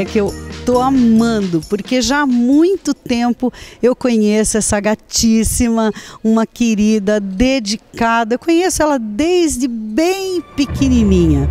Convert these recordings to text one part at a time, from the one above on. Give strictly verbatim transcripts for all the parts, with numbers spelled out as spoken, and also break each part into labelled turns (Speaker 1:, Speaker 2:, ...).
Speaker 1: que eu tô amando, porque já há muito tempo eu conheço essa gatíssima, uma querida, dedicada. Eu conheço ela desde bem pequenininha.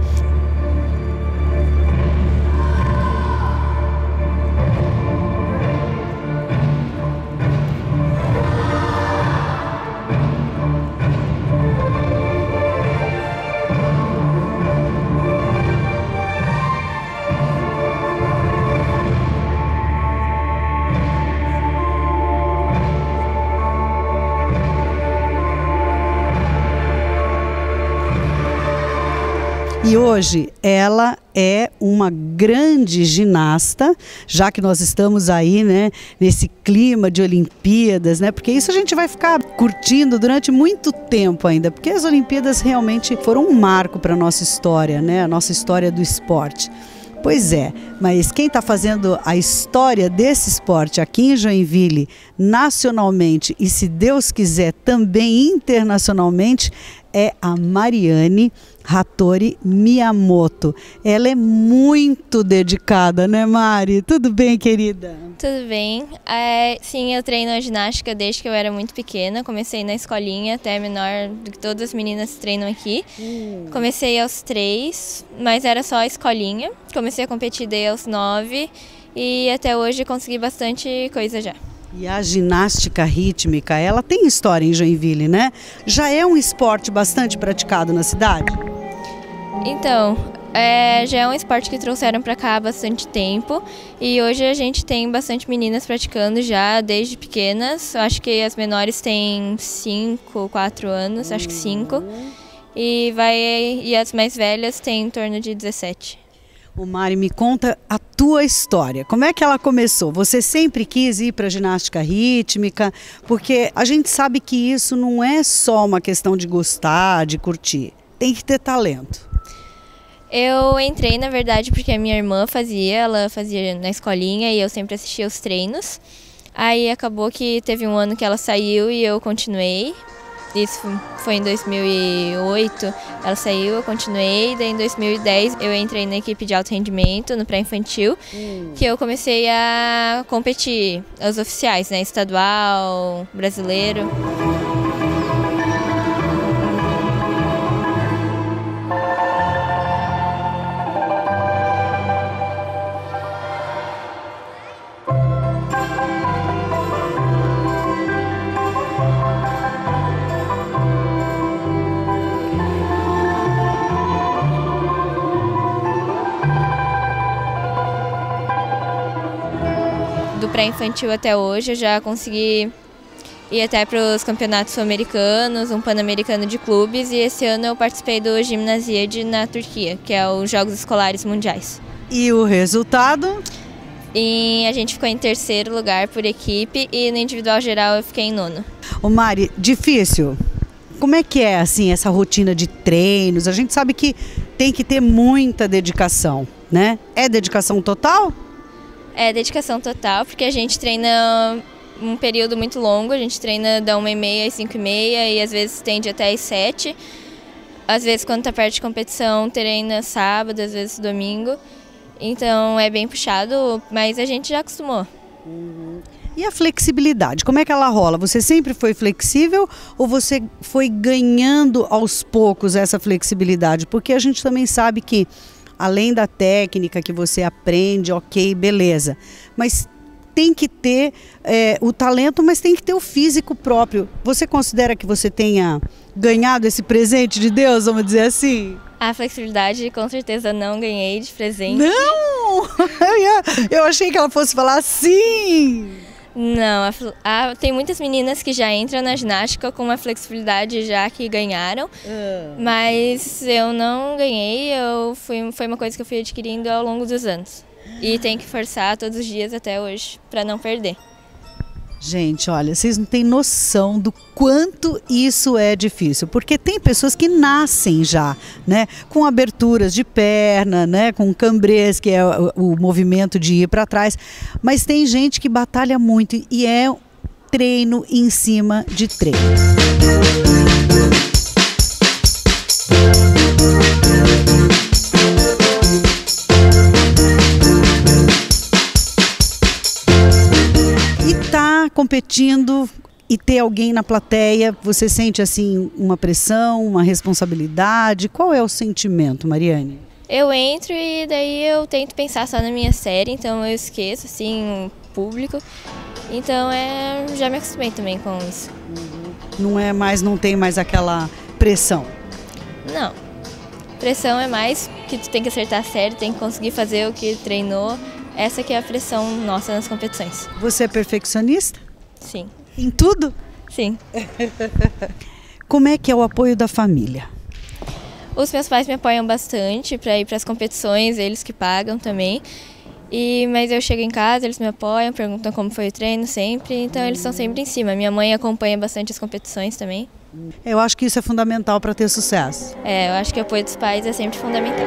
Speaker 1: E hoje ela é uma grande ginasta, já que nós estamos aí, né, nesse clima de Olimpíadas, né? Porque isso a gente vai ficar curtindo durante muito tempo ainda, porque as Olimpíadas realmente foram um marco para a nossa história, né? A nossa história do esporte. Pois é, mas quem está fazendo a história desse esporte aqui em Joinville, nacionalmente e, se Deus quiser, também internacionalmente, é a Mariane Hattori Miyamoto. Ela é muito dedicada, né, Mari? Tudo bem, querida?
Speaker 2: Tudo bem. É, sim, eu treino a ginástica desde que eu era muito pequena. Comecei na escolinha, até menor do que todas as meninas treinam aqui. Hum. Comecei aos três, mas era só a escolinha. Comecei a competir daí aos nove e até hoje consegui bastante coisa já.
Speaker 1: E a ginástica rítmica, ela tem história em Joinville, né? Já é um esporte bastante praticado na cidade?
Speaker 2: Então, é, já é um esporte que trouxeram para cá há bastante tempo e hoje a gente tem bastante meninas praticando já desde pequenas. Eu acho que as menores têm cinco, quatro anos, acho que cinco, e, vai, e as mais velhas têm em torno de dezessete.
Speaker 1: Ô Mari, me conta a tua história. Como é que ela começou? Você sempre quis ir para a ginástica rítmica? Porque a gente sabe que isso não é só uma questão de gostar, de curtir. Tem que ter talento.
Speaker 2: Eu entrei, na verdade, porque a minha irmã fazia, ela fazia na escolinha e eu sempre assistia os treinos. Aí acabou que teve um ano que ela saiu e eu continuei. Isso foi em dois mil e oito, ela saiu, eu continuei, daí em dois mil e dez eu entrei na equipe de alto rendimento, no pré-infantil, hum. que eu comecei a competir, os oficiais, né, estadual, brasileiro. Do pré-infantil até hoje, eu já consegui ir até para os campeonatos sul-americanos, um pan-americano de clubes, e esse ano eu participei do Gimnasiade na Turquia, que é os Jogos Escolares Mundiais.
Speaker 1: E o resultado?
Speaker 2: E a gente ficou em terceiro lugar por equipe e no individual geral eu fiquei em nono.
Speaker 1: Ô Mari, difícil? Como é que é assim essa rotina de treinos? A gente sabe que tem que ter muita dedicação, né? É dedicação total?
Speaker 2: É dedicação total, porque a gente treina um período muito longo, a gente treina da uma e meia às cinco e meia e às vezes tende até às sete. Às vezes quando tá perto de competição treina sábado, às vezes domingo. Então é bem puxado, mas a gente já acostumou.
Speaker 1: Uhum. E a flexibilidade, como é que ela rola? Você sempre foi flexível ou você foi ganhando aos poucos essa flexibilidade? Porque a gente também sabe que além da técnica que você aprende, ok, beleza. Mas tem que ter é, o talento, mas tem que ter o físico próprio. Você considera que você tenha ganhado esse presente de Deus, vamos dizer assim?
Speaker 2: A flexibilidade, com certeza, não ganhei de presente.
Speaker 1: Não! Eu achei que ela fosse falar sim!
Speaker 2: Não, a, a, tem muitas meninas que já entram na ginástica com uma flexibilidade já que ganharam, uh. mas eu não ganhei, eu fui, foi uma coisa que eu fui adquirindo ao longo dos anos. E tem que forçar todos os dias até hoje para não perder.
Speaker 1: Gente, olha, vocês não têm noção do quanto isso é difícil, porque tem pessoas que nascem já, né, com aberturas de perna, né, com cambrês, que é o, o movimento de ir para trás, mas tem gente que batalha muito e é treino em cima de treino. competindo e ter alguém na plateia, você sente assim uma pressão, uma responsabilidade? Qual é o sentimento, Mariane?
Speaker 2: Eu entro e daí eu tento pensar só na minha série, então eu esqueço assim o público. Então é, já me acostumei também com isso.
Speaker 1: Não é mais, não tem mais aquela pressão?
Speaker 2: Não. Pressão é mais que tu tem que acertar a série, tem que conseguir fazer o que treinou. Essa que é a pressão nossa nas competições.
Speaker 1: Você é perfeccionista?
Speaker 2: Sim.
Speaker 1: Em tudo?
Speaker 2: Sim.
Speaker 1: Como é que é o apoio da família?
Speaker 2: Os meus pais me apoiam bastante para ir para as competições, eles que pagam também. E, mas eu chego em casa, eles me apoiam, perguntam como foi o treino sempre, então eles estão sempre em cima. Minha mãe acompanha bastante as competições também.
Speaker 1: Eu acho que isso é fundamental para ter sucesso.
Speaker 2: É, eu acho que o apoio dos pais é sempre fundamental.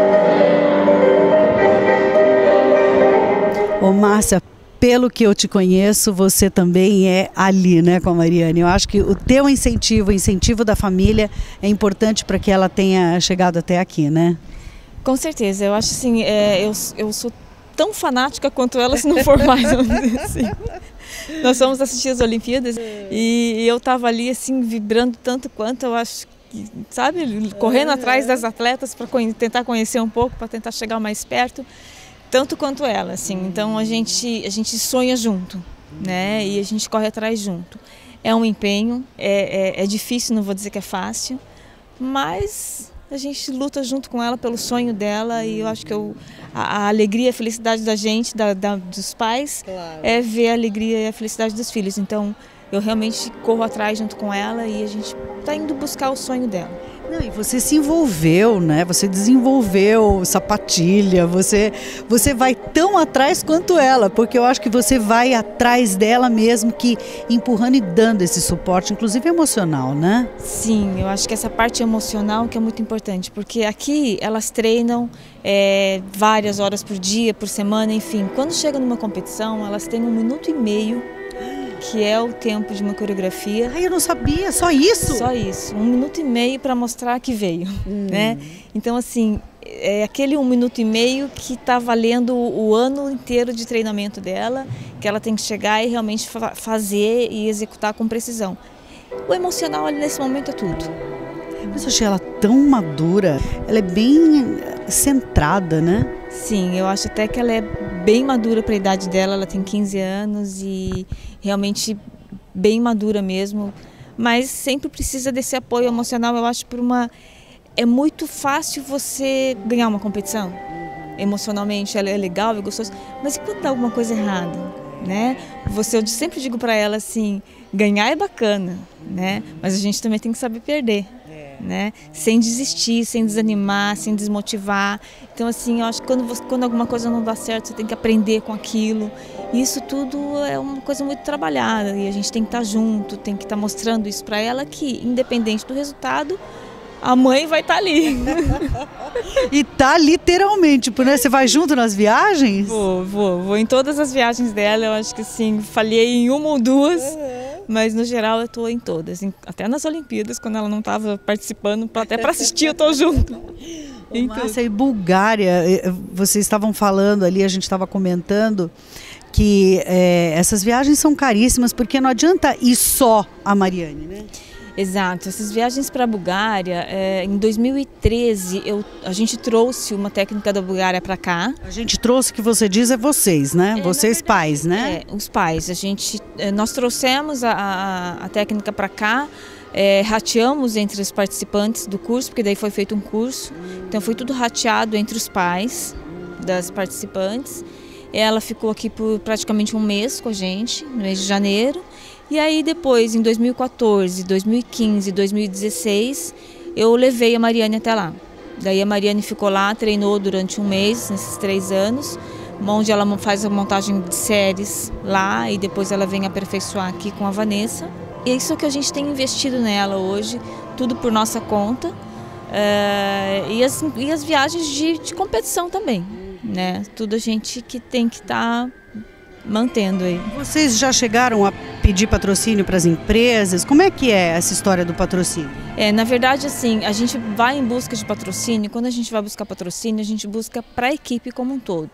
Speaker 1: Ô Márcia, pelo que eu te conheço, você também é ali, né, com a Mariane. Eu acho que o teu incentivo, o incentivo da família é importante para que ela tenha chegado até aqui, né?
Speaker 3: Com certeza, eu acho assim, é, eu, eu sou tão fanática quanto ela, se não for mais, vamos dizer assim. Nós fomos assistir as Olimpíadas e, e eu estava ali assim, vibrando tanto quanto, eu acho que, sabe, correndo atrás das atletas para tentar conhecer um pouco, para tentar chegar mais perto. Tanto quanto ela, assim. Então a gente, a gente sonha junto, né? E a gente corre atrás junto. É um empenho, é, é, é difícil, não vou dizer que é fácil, mas a gente luta junto com ela pelo sonho dela e eu acho que eu, a, a alegria e a felicidade da gente, da, da, dos pais, claro, é ver a alegria e a felicidade dos filhos. Então eu realmente corro atrás junto com ela e a gente está indo buscar o sonho dela.
Speaker 1: Não, e você se envolveu, né? Você desenvolveu sapatilha, você, você vai tão atrás quanto ela, porque eu acho que você vai atrás dela mesmo, que empurrando e dando esse suporte, inclusive emocional, né?
Speaker 3: Sim, eu acho que essa parte emocional que é muito importante, porque aqui elas treinam é, várias horas por dia, por semana, enfim. Quando chega numa competição, elas têm um minuto e meio, que é o tempo de uma coreografia.
Speaker 1: Ai, eu não sabia, só isso?
Speaker 3: Só isso, um minuto e meio para mostrar que veio, hum. né? Então, assim, é aquele um minuto e meio que está valendo o, o ano inteiro de treinamento dela, que ela tem que chegar e realmente fa fazer e executar com precisão. O emocional ali nesse momento é tudo.
Speaker 1: Mas eu achei ela tão madura, ela é bem centrada, né?
Speaker 3: Sim, eu acho até que ela é bem madura para a idade dela, ela tem quinze anos e realmente bem madura mesmo, mas sempre precisa desse apoio emocional, eu acho, por uma... É muito fácil você ganhar uma competição, emocionalmente ela é legal, é gostoso, mas e quando dá alguma coisa errada, né? Você, eu sempre digo para ela assim, ganhar é bacana, né? Mas a gente também tem que saber perder. Né? Sem desistir, sem desanimar, sem desmotivar. Então, assim, eu acho que quando, você, quando alguma coisa não dá certo, você tem que aprender com aquilo. E isso tudo é uma coisa muito trabalhada e a gente tem que estar junto, tem que estar mostrando isso para ela, que independente do resultado, a mãe vai estar ali.
Speaker 1: E tá literalmente, né? Você vai junto nas viagens?
Speaker 3: Vou, vou, vou em todas as viagens dela, eu acho que assim, falhei em uma ou duas. Uhum. Mas no geral eu estou em todas, até nas Olimpíadas, quando ela não estava participando, até para assistir eu estou junto.
Speaker 1: Márcia, e Bulgária, vocês estavam falando ali, a gente estava comentando que é, essas viagens são caríssimas, porque não adianta ir só a Mariane, né?
Speaker 3: Exato, essas viagens para a Bulgária, é, em dois mil e treze eu, a gente trouxe uma técnica da Bulgária para cá.
Speaker 1: A gente trouxe, que você diz, é vocês, né? É, vocês verdade, pais, né?
Speaker 3: É, os pais. A gente, nós trouxemos a, a, a técnica para cá, é, rateamos entre os participantes do curso, porque daí foi feito um curso, então foi tudo rateado entre os pais das participantes. Ela ficou aqui por praticamente um mês com a gente, no mês de janeiro. E aí depois, em dois mil e quatorze, dois mil e quinze, dois mil e dezesseis, eu levei a Mariane até lá. Daí a Mariane ficou lá, treinou durante um mês, nesses três anos, onde ela faz a montagem de séries lá e depois ela vem aperfeiçoar aqui com a Vanessa. E é isso que a gente tem investido nela hoje, tudo por nossa conta. Uh, e, as, e as viagens de, de competição também, né? Tudo a gente que tem que estar... Tá mantendo aí.
Speaker 1: Vocês já chegaram a pedir patrocínio para as empresas? Como é que é essa história do patrocínio?
Speaker 3: É, na verdade, assim, a gente vai em busca de patrocínio. Quando a gente vai buscar patrocínio, a gente busca para a equipe como um todo.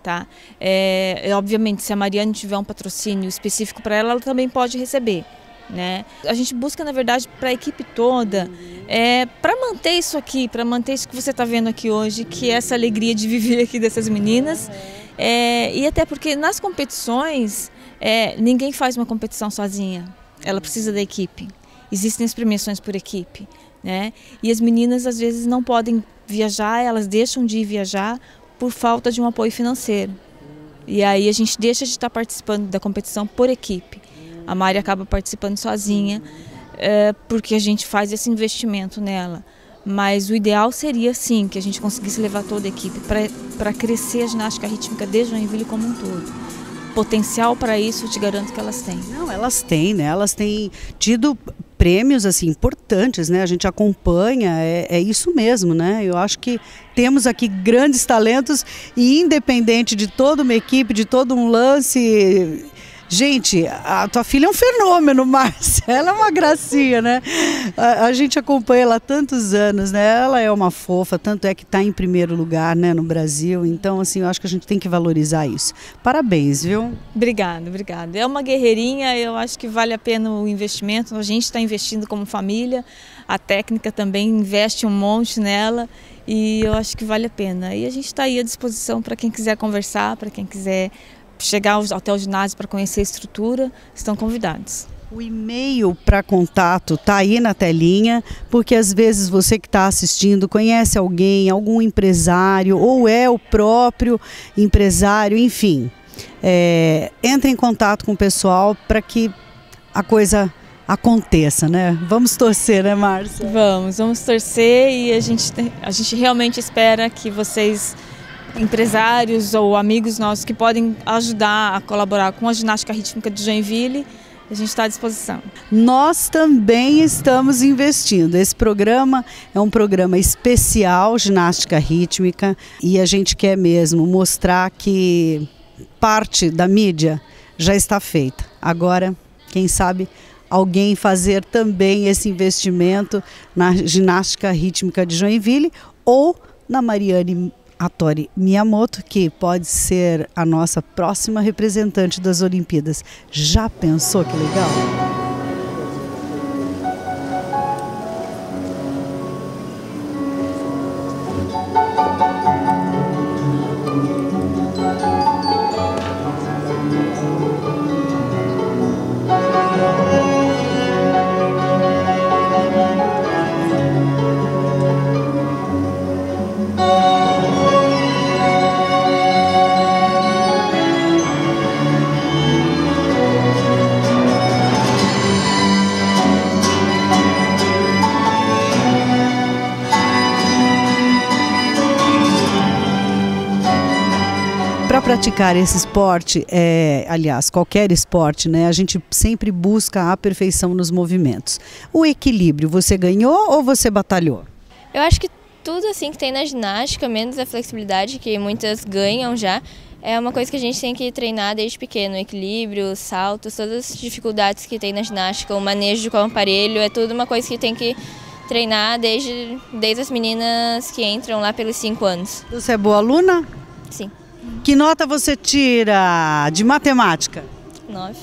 Speaker 3: Tá? É, obviamente, se a Mariane tiver um patrocínio específico para ela, ela também pode receber. Né? A gente busca, na verdade, para a equipe toda, é, para manter isso aqui, para manter isso que você está vendo aqui hoje, que é essa alegria de viver aqui dessas meninas. É, e até porque nas competições, é, ninguém faz uma competição sozinha, ela precisa da equipe. Existem as premiações por equipe. Né? E as meninas, às vezes, não podem viajar, elas deixam de ir viajar por falta de um apoio financeiro. E aí a gente deixa de estar participando da competição por equipe. A Mari acaba participando sozinha, é, porque a gente faz esse investimento nela. Mas o ideal seria, sim, que a gente conseguisse levar toda a equipe para crescer a ginástica rítmica de Joinville como um todo. Potencial para isso, eu te garanto que elas têm.
Speaker 1: Não, elas têm, né? Elas têm tido prêmios assim importantes, né? A gente acompanha, é, é isso mesmo, né? Eu acho que temos aqui grandes talentos e independente de toda uma equipe, de todo um lance. Gente, a tua filha é um fenômeno, Márcia, ela é uma gracinha, né? A, a gente acompanha ela há tantos anos, né? Ela é uma fofa, tanto é que está em primeiro lugar, né, no Brasil. Então, assim, eu acho que a gente tem que valorizar isso. Parabéns, viu?
Speaker 3: Obrigada, obrigada. É uma guerreirinha, eu acho que vale a pena o investimento. A gente está investindo como família, a técnica também investe um monte nela e eu acho que vale a pena. E a gente está aí à disposição para quem quiser conversar, para quem quiser chegar até o ginásio para conhecer a estrutura, estão convidados.
Speaker 1: O e-mail para contato está aí na telinha, porque às vezes você que está assistindo conhece alguém, algum empresário, ou é o próprio empresário, enfim. É, entre em contato com o pessoal para que a coisa aconteça, né? Vamos torcer, né, Márcia?
Speaker 3: Vamos, vamos torcer e a gente, a gente realmente espera que vocês, empresários ou amigos nossos que podem ajudar a colaborar com a ginástica rítmica de Joinville, a gente está à disposição.
Speaker 1: Nós também estamos investindo. Esse programa é um programa especial, ginástica rítmica, e a gente quer mesmo mostrar que parte da mídia já está feita. Agora, quem sabe, alguém fazer também esse investimento na ginástica rítmica de Joinville ou na Mariane Hattori Miyamoto, que pode ser a nossa próxima representante das Olimpíadas. Já pensou que legal? Para praticar esse esporte, é, aliás, qualquer esporte, né, a gente sempre busca a perfeição nos movimentos. O equilíbrio, você ganhou ou você batalhou?
Speaker 2: Eu acho que tudo assim que tem na ginástica, menos a flexibilidade, que muitas ganham já, é uma coisa que a gente tem que treinar desde pequeno. O equilíbrio, saltos, todas as dificuldades que tem na ginástica, o manejo com o aparelho, é tudo uma coisa que tem que treinar desde, desde as meninas que entram lá pelos cinco anos.
Speaker 1: Você é boa aluna?
Speaker 2: Sim.
Speaker 1: Que nota você tira de matemática?
Speaker 2: Nove.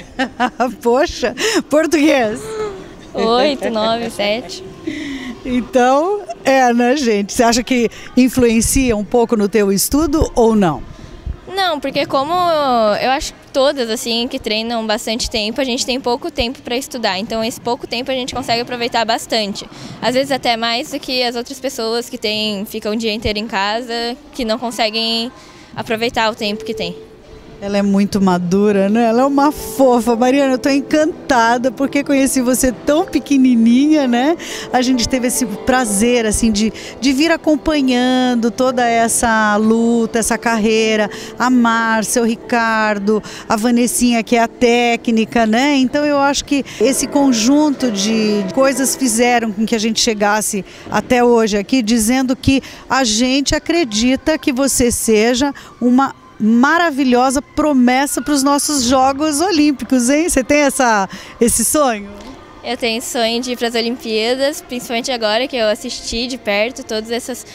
Speaker 1: Poxa, português?
Speaker 2: Oito, nove, sete.
Speaker 1: Então, é, né, gente? Você acha que influencia um pouco no teu estudo ou não?
Speaker 2: Não, porque como eu acho que todas assim que treinam bastante tempo, a gente tem pouco tempo para estudar. Então, esse pouco tempo a gente consegue aproveitar bastante. Às vezes até mais do que as outras pessoas que tem, ficam o dia inteiro em casa, que não conseguem aproveitar o tempo que tem.
Speaker 1: Ela é muito madura, né? Ela é uma fofa. Mariana, eu tô encantada porque conheci você tão pequenininha, né? A gente teve esse prazer, assim, de, de vir acompanhando toda essa luta, essa carreira. A Márcia, o Ricardo, a Vanessinha, que é a técnica, né? Então eu acho que esse conjunto de coisas fizeram com que a gente chegasse até hoje aqui, dizendo que a gente acredita que você seja uma maravilhosa promessa para os nossos Jogos Olímpicos, hein? Você tem essa, esse sonho?
Speaker 2: Eu tenho sonho de ir para as Olimpíadas, principalmente agora que eu assisti de perto todas essas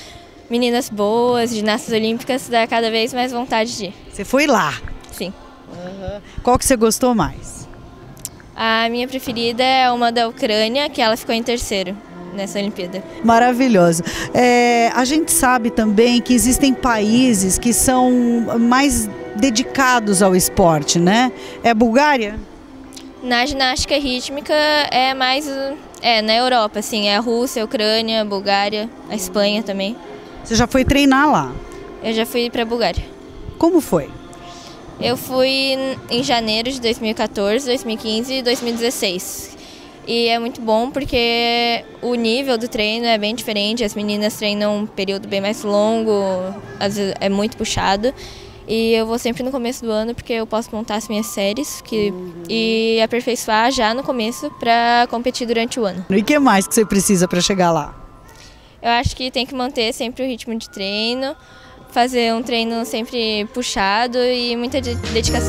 Speaker 2: meninas boas, ginastas olímpicas, dá cada vez mais vontade de ir.
Speaker 1: Você foi lá?
Speaker 2: Sim.
Speaker 1: Uhum. Qual que você gostou mais?
Speaker 2: A minha preferida é uma da Ucrânia, que ela ficou em terceiro nessa Olimpíada.
Speaker 1: Maravilhoso. É, a gente sabe também que existem países que são mais dedicados ao esporte, né? É a Bulgária?
Speaker 2: Na ginástica rítmica é mais é, na Europa, assim, é a Rússia, a Ucrânia, a Bulgária, a Espanha também.
Speaker 1: Você já foi treinar lá?
Speaker 2: Eu já fui para a Bulgária.
Speaker 1: Como foi?
Speaker 2: Eu fui em janeiro de dois mil e quatorze, dois mil e quinze e dois mil e dezesseis. E é muito bom porque o nível do treino é bem diferente, as meninas treinam um período bem mais longo, às vezes é muito puxado. E eu vou sempre no começo do ano porque eu posso montar as minhas séries que, e aperfeiçoar já no começo para competir durante o ano.
Speaker 1: E o que mais que você precisa para chegar lá?
Speaker 2: Eu acho que tem que manter sempre o ritmo de treino, fazer um treino sempre puxado e muita dedicação.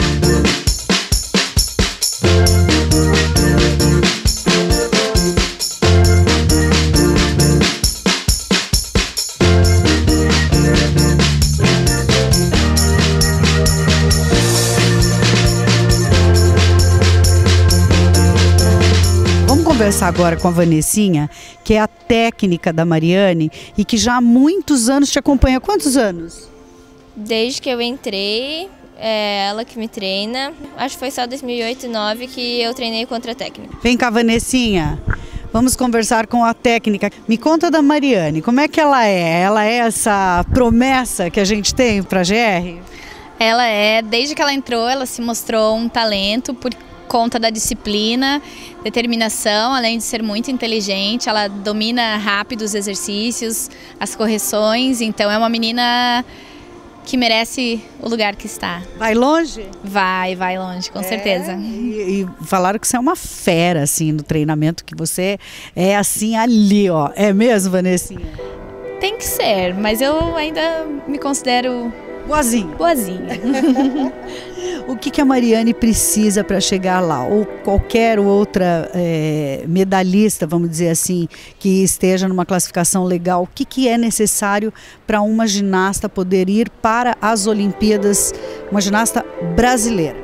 Speaker 1: Conversar agora com a Vanessinha, que é a técnica da Mariane e que já há muitos anos te acompanha. Quantos anos?
Speaker 2: Desde que eu entrei, é ela que me treina. Acho que foi só dois mil e oito e dois mil e nove que eu treinei contra a técnica.
Speaker 1: Vem cá, Vanessinha. Vamos conversar com a técnica. Me conta da Mariane, como é que ela é? Ela é essa promessa que a gente tem para a G R?
Speaker 4: Ela é, desde que ela entrou, ela se mostrou um talento por conta da disciplina, determinação, além de ser muito inteligente, ela domina rápido os exercícios, as correções, então é uma menina que merece o lugar que está.
Speaker 1: Vai longe?
Speaker 4: Vai, vai longe, com
Speaker 1: é,
Speaker 4: certeza.
Speaker 1: E, e falaram que você é uma fera, assim, no treinamento, que você é assim ali, ó. É mesmo, Vanessinha?
Speaker 4: Tem que ser, mas eu ainda me considero
Speaker 1: boazinha.
Speaker 4: Boazinha.
Speaker 1: O que, que a Mariane precisa para chegar lá? Ou qualquer outra é, medalhista, vamos dizer assim, que esteja numa classificação legal, o que, que é necessário para uma ginasta poder ir para as Olimpíadas, uma ginasta brasileira?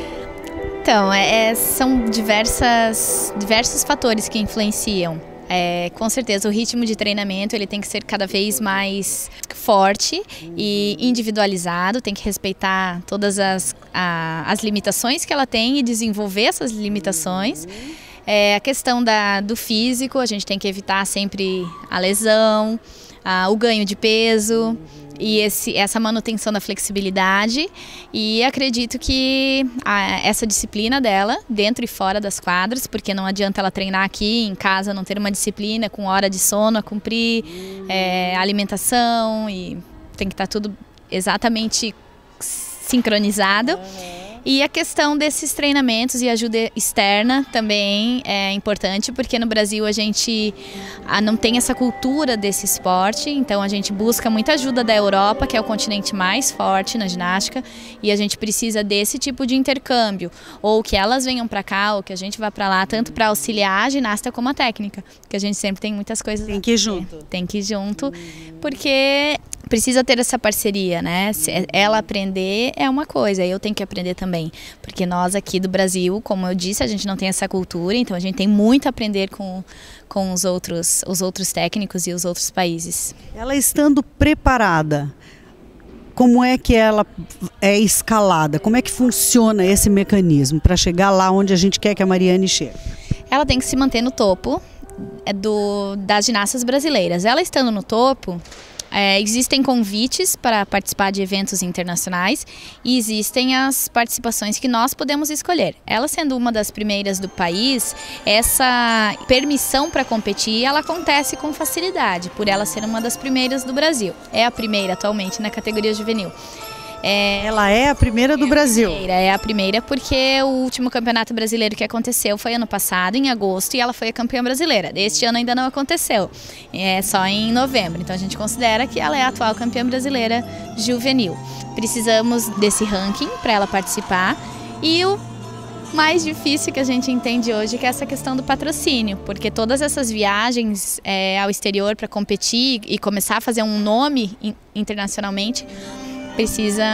Speaker 4: Então, é, são diversas, diversos fatores que influenciam. É, com certeza o ritmo de treinamento ele tem que ser cada vez mais forte e individualizado, tem que respeitar todas as, a, as limitações que ela tem e desenvolver essas limitações. É, a questão da, do físico, a gente tem que evitar sempre a lesão, a, o ganho de peso e esse, essa manutenção da flexibilidade, e acredito que a, essa disciplina dela, dentro e fora das quadras, porque não adianta ela treinar aqui em casa, não ter uma disciplina com hora de sono a cumprir, é, alimentação, e tem que estar tudo exatamente sincronizado. E a questão desses treinamentos e ajuda externa também é importante, porque no Brasil a gente não tem essa cultura desse esporte, então a gente busca muita ajuda da Europa, que é o continente mais forte na ginástica, e a gente precisa desse tipo de intercâmbio, ou que elas venham para cá, ou que a gente vá para lá, tanto para auxiliar a ginasta como a técnica, porque a gente sempre tem muitas coisas.
Speaker 1: Tem que ir junto.
Speaker 4: Tem que ir junto, porque precisa ter essa parceria, né? Se ela aprender é uma coisa, eu tenho que aprender também, porque nós aqui do Brasil, como eu disse, a gente não tem essa cultura, então a gente tem muito a aprender com, com os outros, os outros técnicos e os outros países.
Speaker 1: Ela estando preparada, como é que ela é escalada? Como é que funciona esse mecanismo para chegar lá onde a gente quer que a Mariane chegue?
Speaker 4: Ela tem que se manter no topo do, das ginastas brasileiras. Ela estando no topo, É, existem convites para participar de eventos internacionais e existem as participações que nós podemos escolher. Ela sendo uma das primeiras do país, essa permissão para competir, ela acontece com facilidade, por ela ser uma das primeiras do Brasil. É a primeira atualmente na categoria juvenil.
Speaker 1: É, ela é a primeira do Brasil.
Speaker 4: É a primeira, é a primeira porque o último campeonato brasileiro que aconteceu foi ano passado, em agosto, e ela foi a campeã brasileira. Este ano ainda não aconteceu, é só em novembro. Então a gente considera que ela é a atual campeã brasileira juvenil. Precisamos desse ranking para ela participar e o mais difícil que a gente entende hoje, que é essa questão do patrocínio, porque todas essas viagens é, ao exterior para competir e começar a fazer um nome internacionalmente, precisa,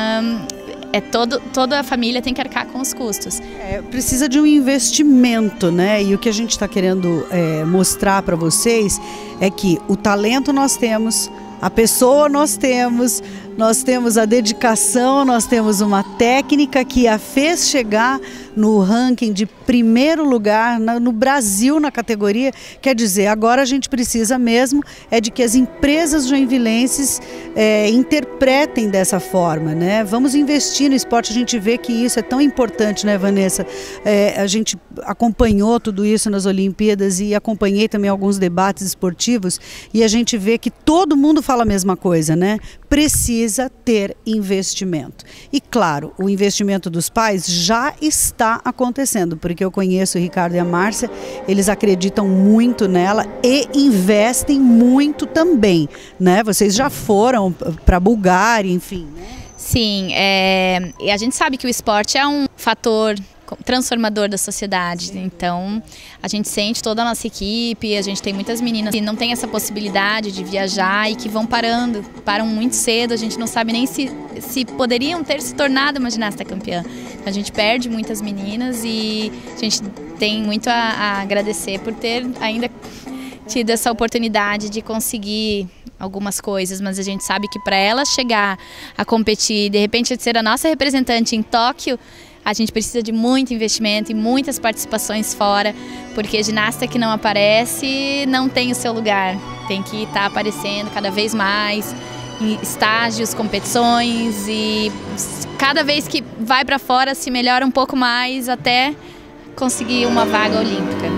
Speaker 4: é todo, toda a família tem que arcar com os custos.
Speaker 1: É, precisa de um investimento, né? E o que a gente está querendo é, mostrar para vocês é que o talento nós temos, a pessoa nós temos, nós temos a dedicação, nós temos uma técnica que a fez chegar no ranking de primeiro lugar na, no Brasil na categoria. Quer dizer, agora a gente precisa mesmo é de que as empresas joinvilenses é, interpretem dessa forma, né? Vamos investir no esporte, a gente vê que isso é tão importante, né, Vanessa? É, a gente acompanhou tudo isso nas Olimpíadas e acompanhei também alguns debates esportivos e a gente vê que todo mundo fala a mesma coisa, né? Precisa ter investimento. E claro, o investimento dos pais já está acontecendo, porque eu conheço o Ricardo e a Márcia, eles acreditam muito nela e investem muito também, né? Vocês já foram para a Bulgária, enfim, né?
Speaker 4: Sim, é, a gente sabe que o esporte é um fator transformador da sociedade, então a gente sente toda a nossa equipe, a gente tem muitas meninas que não tem essa possibilidade de viajar e que vão parando, param muito cedo, a gente não sabe nem se, se poderiam ter se tornado uma ginasta campeã. A gente perde muitas meninas e a gente tem muito a, a agradecer por ter ainda tido essa oportunidade de conseguir algumas coisas, mas a gente sabe que para ela chegar a competir, de repente ser a nossa representante em Tóquio, a gente precisa de muito investimento e muitas participações fora, porque ginasta que não aparece não tem o seu lugar, tem que estar aparecendo cada vez mais em estágios, competições e cada vez que vai para fora se melhora um pouco mais até conseguir uma vaga olímpica.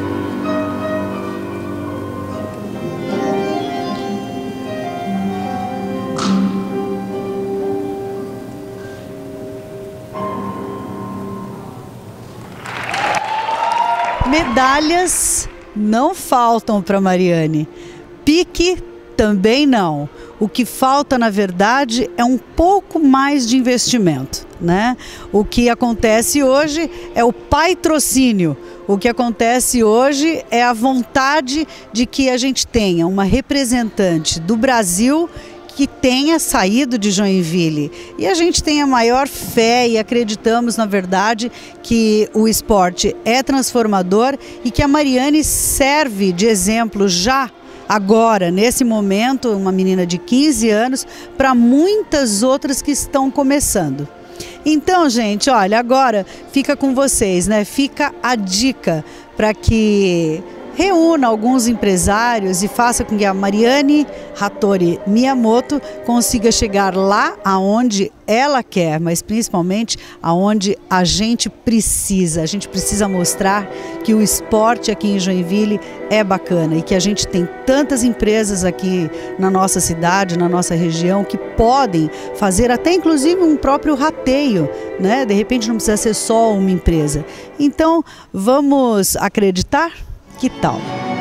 Speaker 1: Medalhas não faltam para Mariane, pique também não. O que falta, na verdade, é um pouco mais de investimento, né? O que acontece hoje é o patrocínio. O que acontece hoje é a vontade de que a gente tenha uma representante do Brasil que tenha saído de Joinville. E a gente tem a maior fé e acreditamos, na verdade, que o esporte é transformador e que a Mariane serve de exemplo já agora, nesse momento, uma menina de quinze anos, para muitas outras que estão começando. Então, gente, olha, agora fica com vocês, né? Fica a dica para que reúna alguns empresários e faça com que a Mariane Hattori Miyamoto consiga chegar lá aonde ela quer, mas principalmente aonde a gente precisa. A gente precisa mostrar que o esporte aqui em Joinville é bacana e que a gente tem tantas empresas aqui na nossa cidade, na nossa região, que podem fazer até inclusive um próprio rateio, né? De repente não precisa ser só uma empresa. Então, vamos acreditar? Que tal?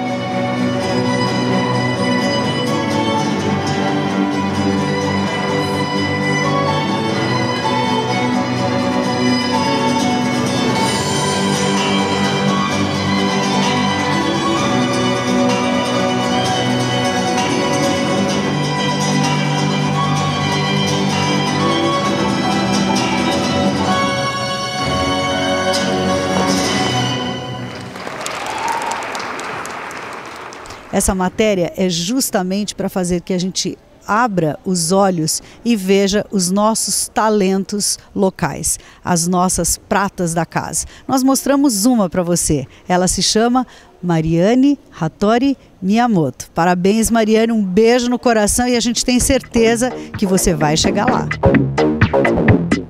Speaker 1: Essa matéria é justamente para fazer que a gente abra os olhos e veja os nossos talentos locais, as nossas pratas da casa. Nós mostramos uma para você. Ela se chama Mariane Hattori Miyamoto. Parabéns, Mariane, um beijo no coração e a gente tem certeza que você vai chegar lá.